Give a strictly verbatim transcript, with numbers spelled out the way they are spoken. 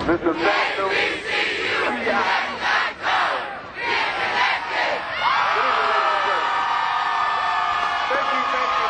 This is National P I. Thank you, thank you.